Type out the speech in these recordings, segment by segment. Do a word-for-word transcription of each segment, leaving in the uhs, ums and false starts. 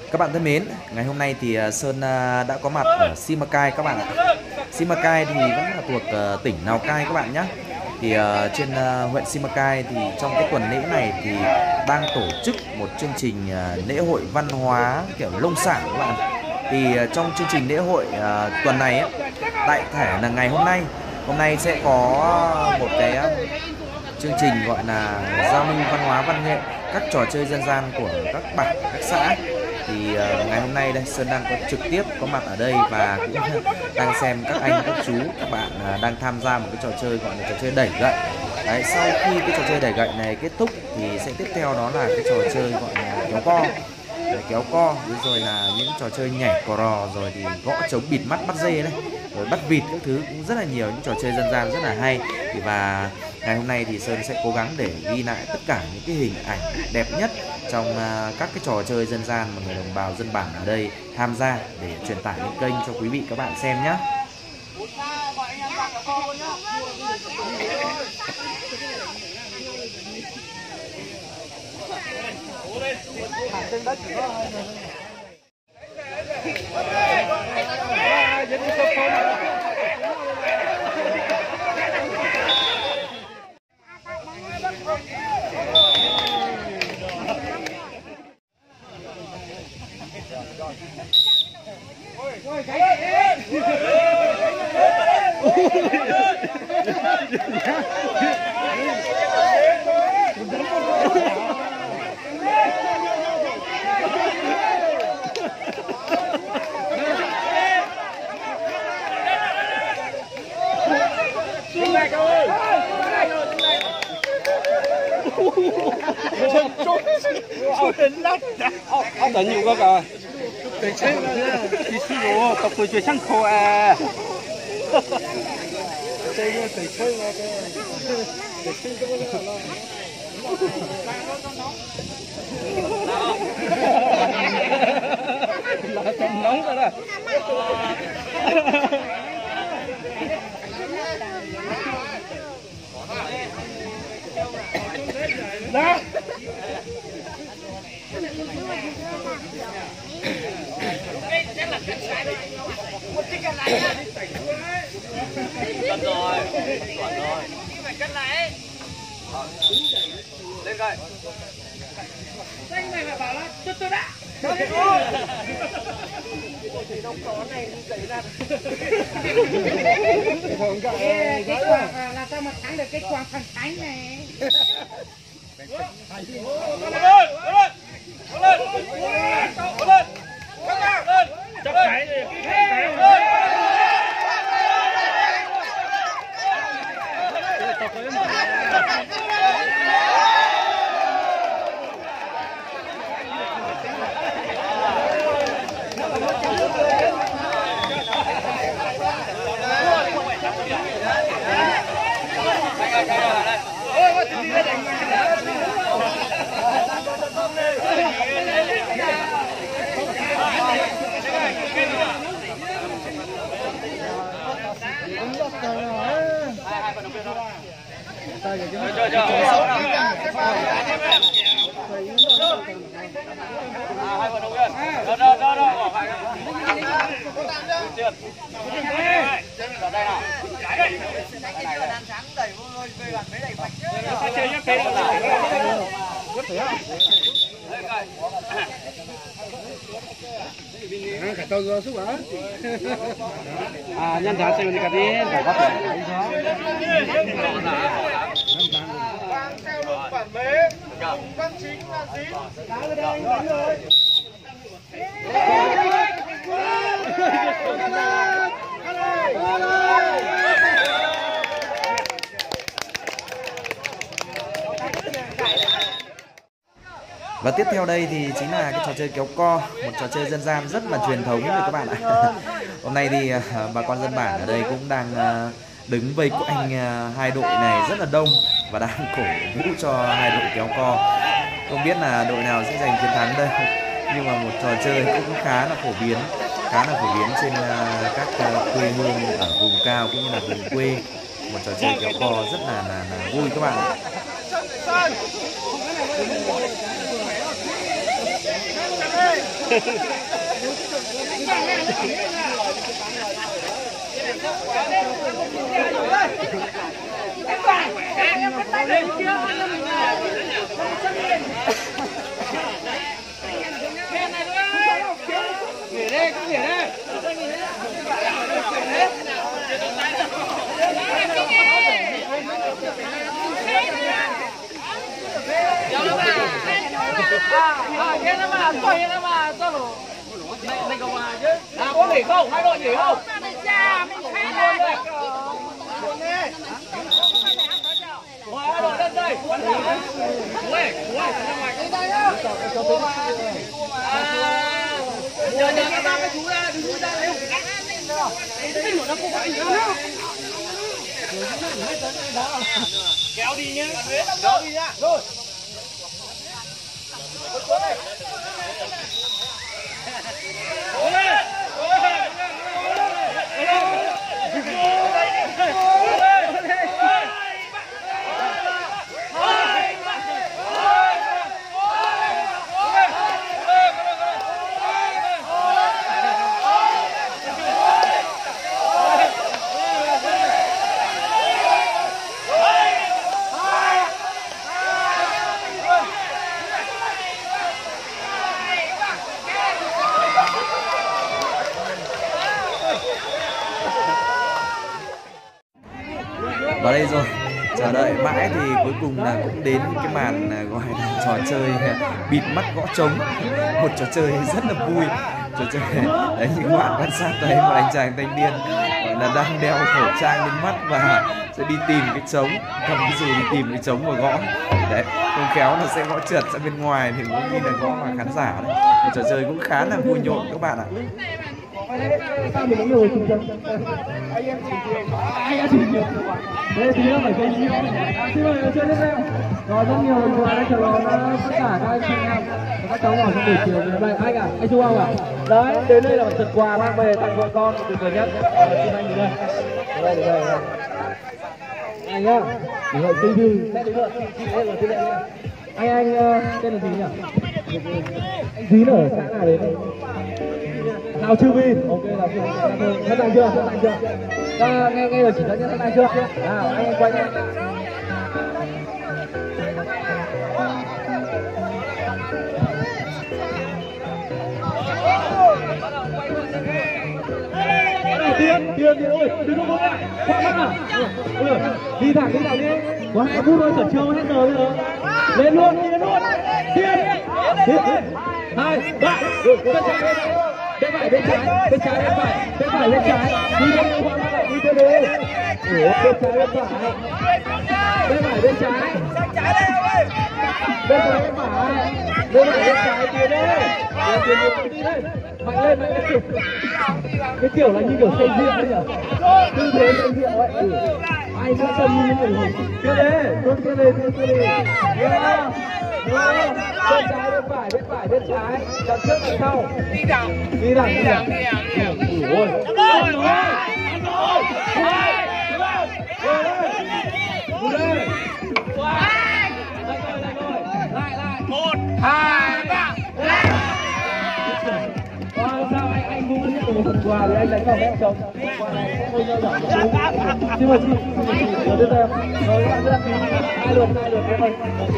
Các bạn thân mến, ngày hôm nay thì Sơn đã có mặt ở Simacai các bạn ạ. Simacai thì vẫn là thuộc tỉnh Lào Cai các bạn nhé. Thì uh, trên uh, huyện Simacai thì trong cái tuần lễ này thì đang tổ chức một chương trình uh, lễ hội văn hóa kiểu nông sản các bạn. Thì uh, trong chương trình lễ hội uh, tuần này ấy, đại thể là ngày hôm nay, hôm nay sẽ có một cái uh, chương trình gọi là giao lưu văn hóa văn nghệ, các trò chơi dân gian của các bản, các xã. Thì uh, ngày hôm nay đây Sơn đang có trực tiếp có mặt ở đây và cũng đang xem các anh các chú các bạn uh, đang tham gia một cái trò chơi gọi là trò chơi đẩy gậy. Đấy, sau khi cái trò chơi đẩy gậy này kết thúc thì sẽ tiếp theo đó là cái trò chơi gọi là kéo co. Để kéo co rồi là những trò chơi nhảy cò rò, rồi thì gõ trống bịt mắt bắt dê này, rồi bắt vịt các thứ, cũng rất là nhiều những trò chơi dân gian rất là hay. Thì và ngày hôm nay thì Sơn sẽ cố gắng để ghi lại tất cả những cái hình ảnh đẹp nhất trong uh, các cái trò chơi dân gian mà người đồng bào dân bản ở đây tham gia để truyền tải lên kênh cho quý vị các bạn xem nhé. 아, 난 이거가 괜찮아. 기술로 덕분에 좀 상코아. 저거 괜찮아. là trong nóng rồi đó. Đó. Cân rồi, chuẩn rồi. Phải cân lại. Lên coi. Anh này mà bảo là tôi tôi đã. Thì đâu có này đi dậy ra. Cái quàng là sao mà thắng được cái quàng thần thánh này. Lên lên lên lên lên chấp cái đi Chờ chờ hai vận động viên. Đó đó đó đó. Chưa. Ở đây nào. Cái này. Cái này đang sáng đẩy vô rồi về bàn mấy đẩy mạnh chứ. Chơi nhá cái. Rất thế. Lên coi. À, cả tàu rồi xuống hả? À, nhân giá xem đi cả đi, phải bắt được. Đang theo luật bản bế, văn chính là gì? Đá ở đây, đánh rồi. Và tiếp theo đây thì chính là cái trò chơi kéo co, một trò chơi dân gian rất là truyền thống rồi các bạn ạ. Hôm nay thì bà con dân bản ở đây cũng đang đứng vây quanh hai đội này rất là đông và đang cổ vũ cho hai đội kéo co. Không biết là đội nào sẽ giành chiến thắng đây, nhưng mà một trò chơi cũng khá là phổ biến, khá là phổ biến trên các quê hương ở vùng cao cũng như là vùng quê. Một trò chơi kéo co rất là, là, là vui các bạn ạ. Hey! Nghỉ đây, cứ nghỉ đây. Yên em à, tôi yên em à, tôi rồi. Này, này cậu à chứ. À, có nghỉ không? Hai đội nghỉ không? Mình luôn đây. Hai đội lên đây. Ui, ui, ra ngoài. Nhờ nhờ các ba cái chú ra, đừng ra đây. Cái lửa nó không phải nữa. Kéo đi nhé. Kéo đi nhá. Rồi. Vào đây rồi, chờ đợi mãi thì cuối cùng là cũng đến cái màn gọi là trò chơi bịt mắt gõ trống, một trò chơi rất là vui. Trò chơi đấy, những bạn quan sát thấy một anh chàng thanh niên gọi là đang đeo khẩu trang lên mắt và sẽ đi tìm cái trống, cầm cái gì đi tìm cái trống và gõ. Đấy, không khéo là sẽ gõ trượt ra bên ngoài thì cũng như là gõ vào khán giả đấy. Một trò chơi cũng khá là vui nhộn các bạn ạ. Sao mình có người chụp chân? Anh em chụp nhiều. Đây tí nữa phải chơi nhiều. Xin mời chơi tiếp theo. Rồi rất nhiều người đang chờ đón tất cả các anh chị em và các cháu nhỏ trong buổi chiều ngày hôm nay. Anh à, anh Trung không ạ? Đấy, đến đây là một phần quà mang về tặng vợ con tuyệt vời nhất. Xin anh đến đây. Đến đây, đến đây, đây. Anh nhá, để hội tinh thư. Đây là chị đây là anh anh tên là gì nhỉ? Anh Dín ở xã nào đến đây? Nào Chư Vi, ok là sẵn sàng chưa, sẵn sàng chưa? Ta nghe nghe lời chỉ dẫn nhé, sẵn sàng chưa? Nào anh em quay nhé. Tiên, tiên, tiên ơi, đừng có vội lại, khoan mắt à? Đi thẳng, đi thẳng đi. Có hai phút thôi, khẩn trương hết giờ rồi. Lên luôn, đi lên luôn. Tiên, tiên, hai, ba, rồi, bên trái, bên phải, bên trái, bên trái, bên phải, bên phải, bên trái, đi lên luôn, khoan mắt lại, đi theo đấy. Ủa, bên trái, bên phải, bên phải, bên trái, bên trái, bên phải, bên phải, bên trái, tiến đây, tiến tiến đi đây, mạnh lên, mạnh lên. Cái kiểu là như kiểu xây diện đấy nhỉ? Tư thế xây diện vậy. Ai sẽ chân như những người kia đấy, luôn kia đây, kia đây. Yeah. Yeah. Bên trái, bên phải, bên phải, bên trái, đằng trước, đằng sau. Đi đằng, đi đằng, đi đằng, đi đằng. Ôi, ăn rồi, ăn rồi. Hai, ba, rồi đây, rồi đây. Lại rồi, lại rồi, lại lại. Một, hai, ba. Sao anh anh cũng nhận được một phần quà thì anh đánh vào mẹ chồng. Quà này sẽ hơi nhỏ nhỏ một chút. Xin mời chị, xin mời chị, rồi tiếp theo. Rồi các bạn sẽ hai lượt, hai lượt em ơi.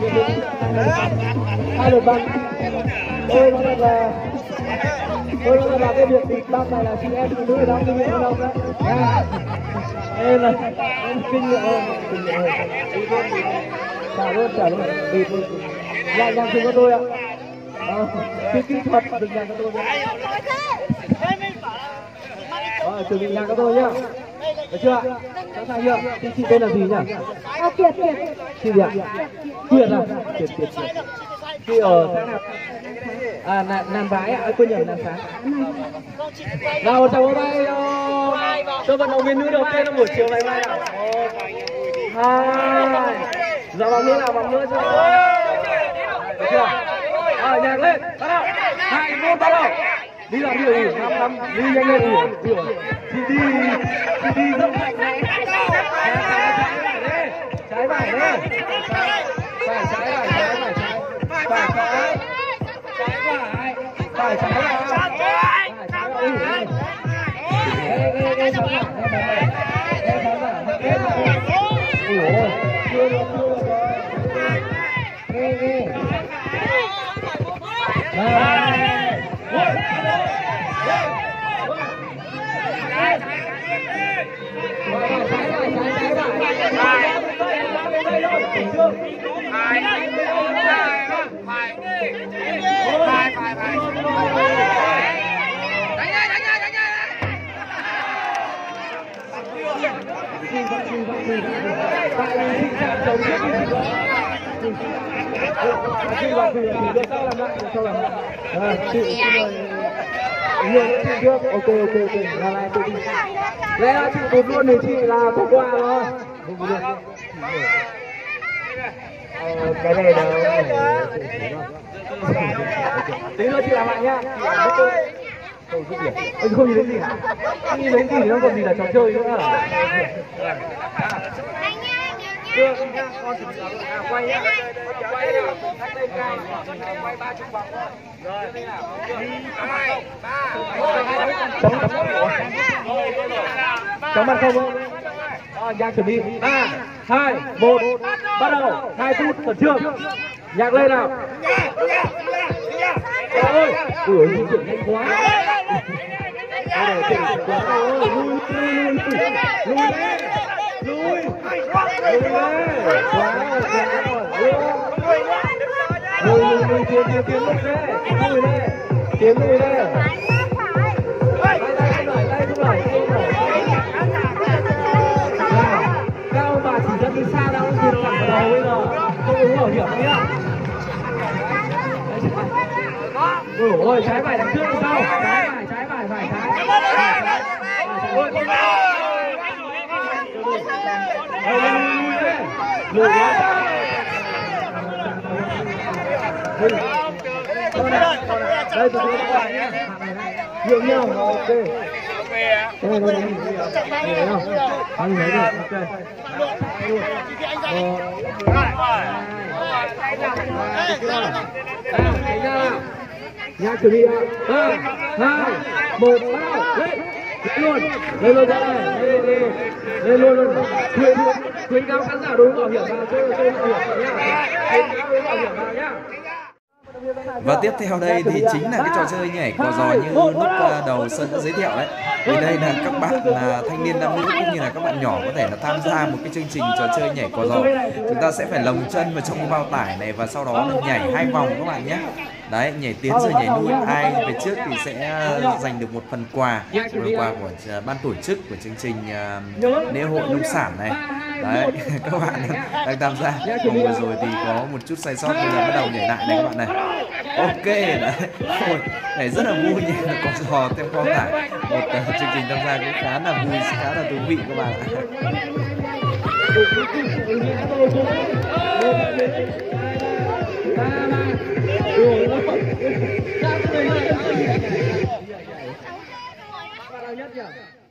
Hai lượt băng. Tôi nói rằng là tôi nói rằng là cái việc bịt băng này là chị em phụ nữ đóng kinh nghiệm hơn không đấy. Em là em kinh nghiệm hơn, kinh nghiệm hơn. Trả luôn, trả luôn. Bịt luôn. Lại nhàng cùng với tôi ạ. Cái kỹ thuật đừng nhàng với tôi nhé. Rồi, chuẩn bị nhạc cho tôi nhá. Được chưa ạ? Sẵn sàng chưa? Chị, chị tên là gì nhỉ? À, Kiệt, Kiệt. Chị gì ạ? Kiệt à? Kiệt, Kiệt, Kiệt. Chị ở xã nào? À, Nam Vái ạ, quên nhầm Nam Sáng. Nào, chào các bạn cho vận động viên nữ đầu tiên trong buổi chiều ngày mai ạ. Hai. Dạ vòng nữa nào, vòng nữa chưa? Được chưa? Rồi, nhạc lên, bắt đầu. Hai, một, bắt đầu. Đi làm điều ủi, năm năm, đi nhanh lên ủi, ủi. Chị đi, chị đi rất mạnh này. Trái phải đấy. Phải trái phải trái phải trái. Phải trái. Trái phải. Phải phải trái vào. Trái vào. Ui ơi. Nghe nghe nghe cháu nào. Nghe cháu nào. Nghe cháu nào. Ui ôi. Chưa được chưa được rồi. Nghe nghe. Này. Ok ok ok là lại tự đi. Lẽ là chị cút luôn thì chị là có quà rồi. Ờ, cái này là tí nữa chị làm lại nhá. Không không nhìn thấy gì hả? Không nhìn thấy gì thì nó còn gì là trò chơi nữa hả? Chưa, con chuẩn bị là quay nhá. Quay nào, cách đây cay, quay ba chục vòng thôi. Rồi, hai, ba, chóng mặt không không? Rồi, nhạc chuẩn bị. Ba, hai, một, bắt đầu. Hai phút khẩn trương. Nhạc lên nào. Trời ơi, ui ôi, di chuyển nhanh quá. Đây này, chuyển quá. Ôi, lui, lui, lui, lui, lui, lui, lui lên. Quá rồi, quá rồi. Lui, lui, lui, tiến, tiến, tiến lên đây. Lui lên, tiến lui lên. Tay, tay, không nổi, tay không nổi, tay không nổi. Nào, các ông bà chỉ dẫn đi xa đâu, không thẳng vào đầu bây giờ. Không uống bảo hiểm nhá. Ôi ôi, trái phải đằng trước đi sau. Trái phải, trái phải, phải trái. Lùi lên, lùi lên. Lùi lên. Đây, tôi sẽ quay nhé. Nhiều nhau, ok. Đây, đây, đây. Nhiều nhau. Anh lấy được, ok. Đánh ra nào. Nhạc chuẩn bị ạ. Ba, hai, một, bắt đầu. Lên. Lên luôn. Lên luôn ra này. Lên lên. Lên luôn luôn. Khuyến khuyến cáo khán giả đối bảo hiểm vào chơi chơi bảo hiểm nhá. Khuyến cáo đối bảo hiểm vào nhá. Và tiếp theo đây thì chính là cái trò chơi nhảy cò giò như lúc đầu Sơn đã giới thiệu đấy. Thì đây là các bạn là thanh niên nam nữ cũng như là các bạn nhỏ có thể là tham gia một cái chương trình trò chơi nhảy cò giò. Chúng ta sẽ phải lồng chân vào trong cái bao tải này và sau đó là nhảy hai vòng các bạn nhé. Đấy, nhảy tiến rồi nhảy lui, ai về trước thì sẽ giành được một phần quà, phần quà của ban tổ chức của chương trình uh, lễ hội nông sản này. Đấy, các bạn đang tham gia. Vòng vừa rồi thì có một chút sai sót, bây giờ bắt đầu nhảy lại này các bạn này. Ok, đấy, ôi, nhảy rất là vui nhỉ, có giò thêm bao tải. Một uh, chương trình tham gia cũng khá là vui, khá là thú vị các bạn ạ. Nhất nhỉ?